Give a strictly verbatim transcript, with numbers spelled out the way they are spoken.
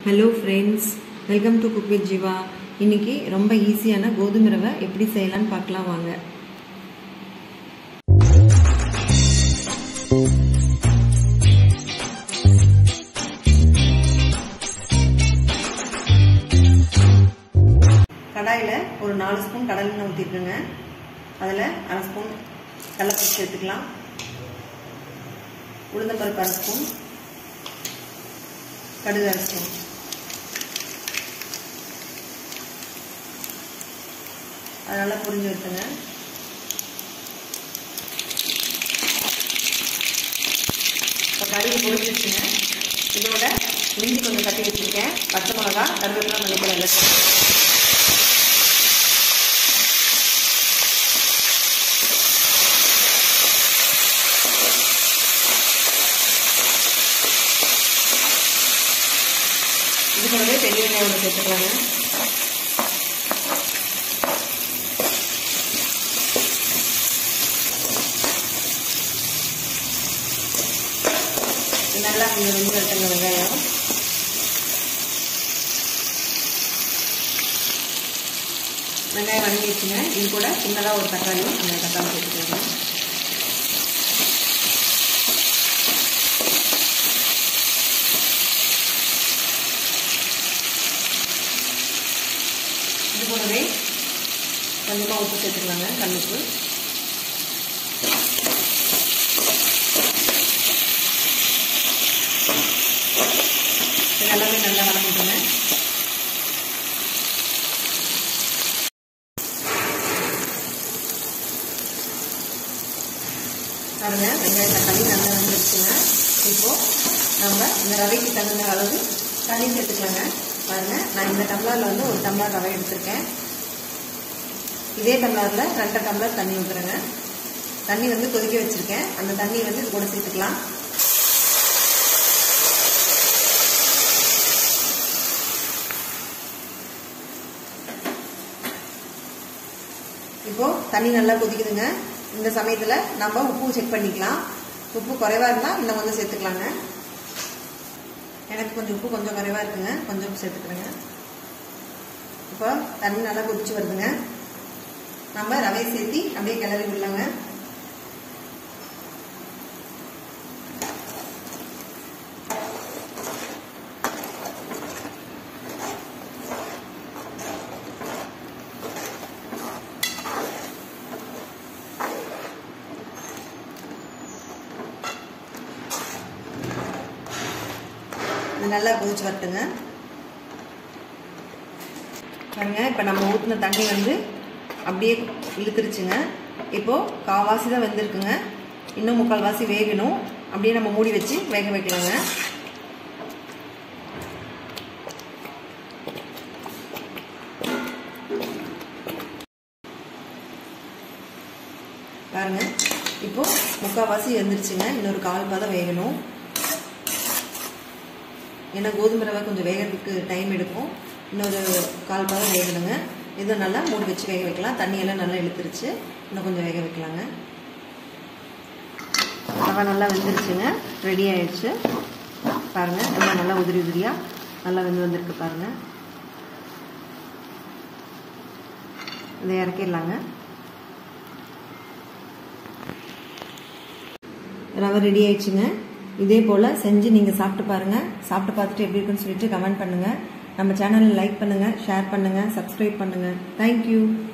Hello friends, welcome to Cook with Jiva. இன்னைக்கு ரொம்ப ஈஸியான கோதுமை ரவை எப்படி செய்யலாம்னு பார்க்கலாம் வாங்க. கடாயில ஒரு நாலு ஸ்பூன் கடலை எண்ணெய் ஊத்திட்டுங்க. அதுல அரை ஸ்பூன் கடலைப்பருப்பு சேர்த்துக்கலாம். உளுந்தம்பருப்பு அரை ஸ்பூன், கடுகு அரை ஸ்பூன். அதனால புரிஞ்சு விட்டுங்க. இப்போ கடுகு பொரிஞ்சு வச்சுங்க. இதோட இஞ்சி கொஞ்சம் கட்டி வச்சுருக்கேன், பச்சை மிளகா, கருவேப்பிலை, மல்லித்தழை எல்லாம் இது கூடவே பெரிய வெங்காயம் ஒன்று சேர்த்துக்கலாங்க. நல்லா கொஞ்சம் வெந்து எடுத்துங்க வெங்காயம். வெங்காயம் வதங்கி வச்சுங்க. இது கூட சின்னதாக ஒரு தக்காளி, அந்த தக்காளி சேர்த்துக்கலாங்க. இது கூடவே கொஞ்சமாக உப்பு சேர்த்துக்கலாங்க, கல்லுப்பு. எல்லாமே நல்லா வதக்கிட்டுங்க. பாருங்க, வெங்காயம் தக்காளி நல்லா வந்துருச்சுங்க. இப்போ நம்ம இந்த ரவைக்கு தகுந்த அளவு தண்ணி சேர்த்துக்கலாங்க. பாருங்க, நான் இந்த டம்ளர்ல வந்து ஒரு டம்ளர் ரவை எடுத்திருக்கேன். இதே டம்ளர்ல ரெண்டு டம்ளர் தண்ணி ஊற்றுறேங்க. தண்ணி வந்து கொதிக்க வச்சிருக்கேன். அந்த தண்ணி வந்து இது கூட சேர்த்துக்கலாம். இப்போ தண்ணி நல்லா கொதிக்குதுங்க. இந்த சமயத்துல நம்ம உப்பு செக் பண்ணிக்கலாம். உப்பு குறைவா இருந்தா இன்னும் கொஞ்சம் சேர்த்துக்கலாங்க. எனக்கு கொஞ்சம் உப்பு கொஞ்சம் குறைவா இருக்குங்க, கொஞ்சம் உப்பு சேர்த்துக்கிறேங்க. இப்போ தண்ணி நல்லா கொதிச்சு வருதுங்க. நம்ம ரவையை சேர்த்தி அப்படியே கிளறி விடலாங்க. நல்லா கொதிச்சு வரட்டுங்க. பாருங்க, இப்போ நம்ம ஊற்றின தண்ணி வந்து அப்படியே இழுத்துருச்சுங்க. இப்போ கால்வாசி தான் வெந்திருக்குங்க. இன்னும் முக்கால் வாசி வேகணும். அப்படியே நம்ம மூடி வச்சு வேக வைக்கலாங்க. பாருங்க, இப்போ முக்கால் வாசி வெந்துருச்சுங்க. இன்னொரு கால் பாதம் வேகணும். ஏன்னா கோதுமை ரவை கொஞ்சம் வேகிறதுக்கு டைம் எடுக்கும். இன்னொரு கால் பாதம் வேகணுங்க. இதை நல்லா மூடி வச்சு வேக வைக்கலாம். தண்ணியெல்லாம் நல்லா இழுத்துருச்சு. இன்னும் கொஞ்சம் வேக வைக்கலாங்க. ரவை நல்லா வெந்துருச்சுங்க, ரெடி ஆயிடுச்சு. பாருங்க, எல்லாம் நல்லா உதிரி உதிரியா நல்லா வெந்து வந்திருக்கு. பாருங்க, இதை இறக்கிடலாங்க. ரவை ரெடி ஆயிடுச்சுங்க. இதே போல் செஞ்சு நீங்கள் சாப்பிட்டு பாருங்கள். சாப்பிட்டு பார்த்துட்டு எப்படி இருக்குன்னு சொல்லிட்டு கமெண்ட் பண்ணுங்கள். நம்ம சேனலை லைக் பண்ணுங்கள், ஷேர் பண்ணுங்கள், சப்ஸ்கிரைப் பண்ணுங்கள். தேங்க்யூ.